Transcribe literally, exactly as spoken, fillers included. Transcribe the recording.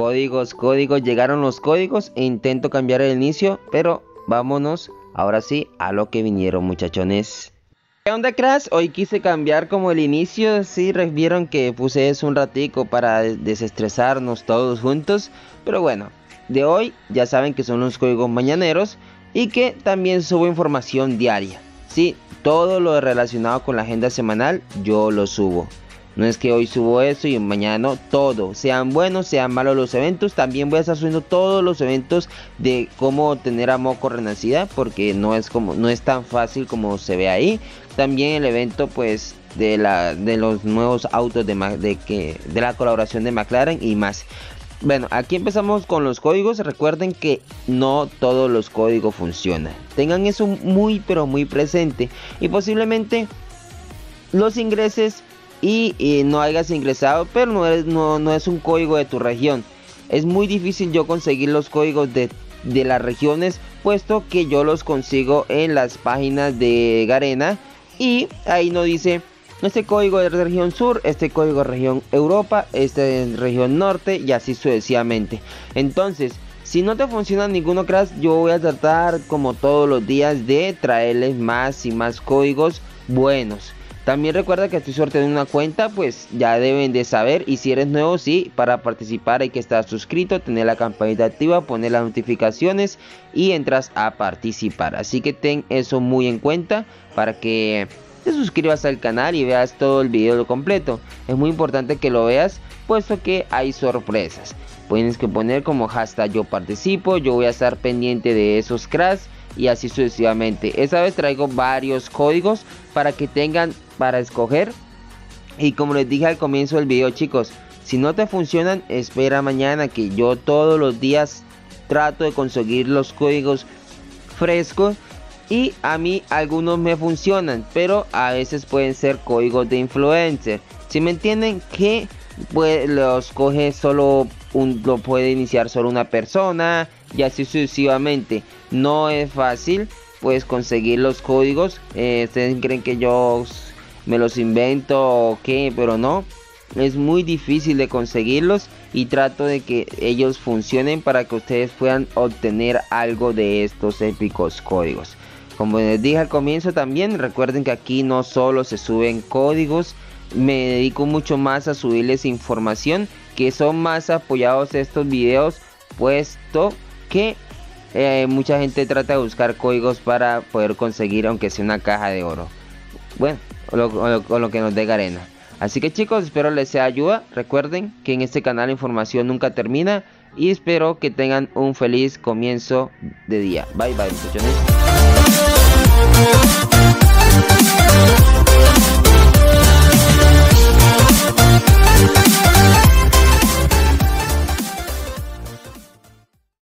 Códigos, códigos, llegaron los códigos e intento cambiar el inicio, pero vámonos ahora sí a lo que vinieron, muchachones. ¿Qué onda, cracks? Hoy quise cambiar como el inicio, sí, vieron que puse eso un ratico para desestresarnos todos juntos, pero bueno, de hoy ya saben que son los códigos mañaneros y que también subo información diaria, sí, todo lo relacionado con la agenda semanal yo lo subo. No es que hoy subo eso y mañana no, todo, sean buenos, sean malos los eventos. También voy a estar subiendo todos los eventos de cómo tener a Moco renacida, porque no es como no es tan fácil como se ve ahí. También el evento pues de la de los nuevos autos de, de que de la colaboración de McLaren y más. Bueno, aquí empezamos con los códigos. Recuerden que no todos los códigos funcionan. Tengan eso muy pero muy presente y posiblemente los ingreses Y, y no hayas ingresado, pero no, eres, no, no es un código de tu región. Es muy difícil yo conseguir los códigos de, de las regiones, puesto que yo los consigo en las páginas de Garena. Y ahí no dice, este código de región sur, este código de región Europa, este de región norte y así sucesivamente. Entonces, si no te funciona ninguno, crash, yo voy a tratar como todos los días de traerles más y más códigos buenos. También recuerda que estoy sorteando una cuenta, pues ya deben de saber. Y si eres nuevo, sí, para participar hay que estar suscrito, tener la campanita activa, poner las notificaciones y entras a participar. Así que ten eso muy en cuenta para que te suscribas al canal y veas todo el video completo. Es muy importante que lo veas, puesto que hay sorpresas. Tienes que poner como hashtag yo participo, yo voy a estar pendiente de esos cracks y así sucesivamente. Esta vez traigo varios códigos para que tengan para escoger. Y como les dije al comienzo del video, chicos, si no te funcionan, espera mañana, que yo todos los días trato de conseguir los códigos frescos. Y a mí algunos me funcionan, pero a veces pueden ser códigos de influencer. Si me entienden, que pues, los coge solo un, lo puede iniciar solo una persona y así sucesivamente. No es fácil pues conseguir los códigos. eh, ustedes creen que yo me los invento o qué, pero no, es muy difícil de conseguirlos y trato de que ellos funcionen para que ustedes puedan obtener algo de estos épicos códigos. Como les dije al comienzo, también recuerden que aquí no solo se suben códigos, me dedico mucho más a subirles información, que son más apoyados estos videos, puesto que eh, mucha gente trata de buscar códigos para poder conseguir aunque sea una caja de oro. Bueno, o lo, o lo, o lo que nos dé Garena. Así que chicos, espero les sea ayuda. Recuerden que en este canal la información nunca termina y espero que tengan un feliz comienzo de día. Bye bye, muchachones.